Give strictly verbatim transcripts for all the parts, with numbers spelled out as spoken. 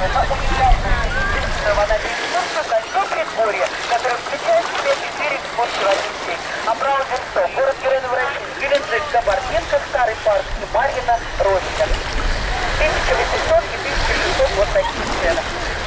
на уникальную водоочистную кольцо Предгорье, которое включает в себя четыре экскурсии сеть. Абрау Дюрсо, город Геленджик, Геленджик, Кабардинка, Старый парк и Марьино, Роща. тысяча восемьсот и тысяча шестьсот вот такие цены.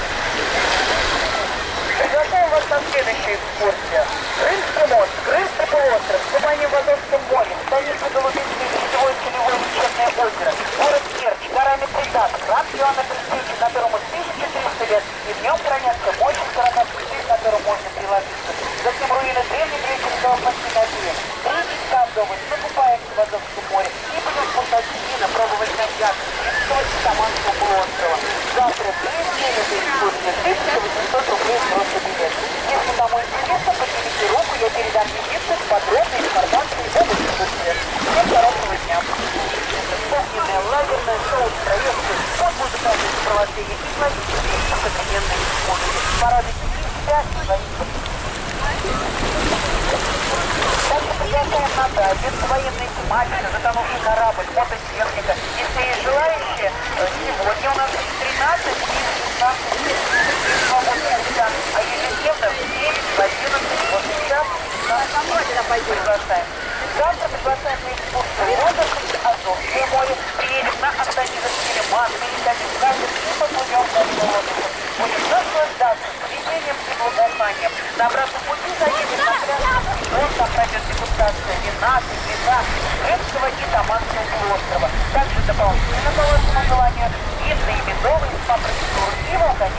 Приглашаем вас на следующую экскурсию. Крымский мост, Крымский полуостров, купание в Азовском море, станица Голубинское сетевое целевое лечебное озеро, город Керчь, гора Митридат, храм Иоанна Крестителя, которому тысяча триста лет, и в нем хранятся мощи коронавирусов, к которым можно приложиться. Затем руины древнегреческого Константинополя, третий Скандовый, накупаемся в Азовском море и будем спускать вина, пробовать на яхте Крымского и Таманского полуострова. Завтра три недели до экскурсии, тысяча восемьсот рублей просто билет. Если кому интересно, поднимите руку, я передам визитку с подробной информацией об экскурсии. Всем хорошего дня. Огненное лагерное шоу с проекцией под музыкальное сопровождение и классической и современной музыки. Порадуйте себя и своих близких. Также приглашаем на дайвинг, военная тематика, затонувший корабль, мототехника. Если есть желающие, сегодня у нас тринадцать и шестнадцать свободных места, а ежедневно в девять, в одиннадцать, вот сейчас нас приглашаем. Завтра приглашаем на экскурсию Родос и Азовское море. Приедем на Антонидов Телеман, пересядем в катер и поплывем в Родосу. Будем наслаждаться сведением и благоуханием. На обратном пути заедем на пляж, он там пройдет дегустация вина, цветка, Крымского и Таманского полуострова. Также дополнительно по вашему желанию винные и медовые спа-процедуры и волканические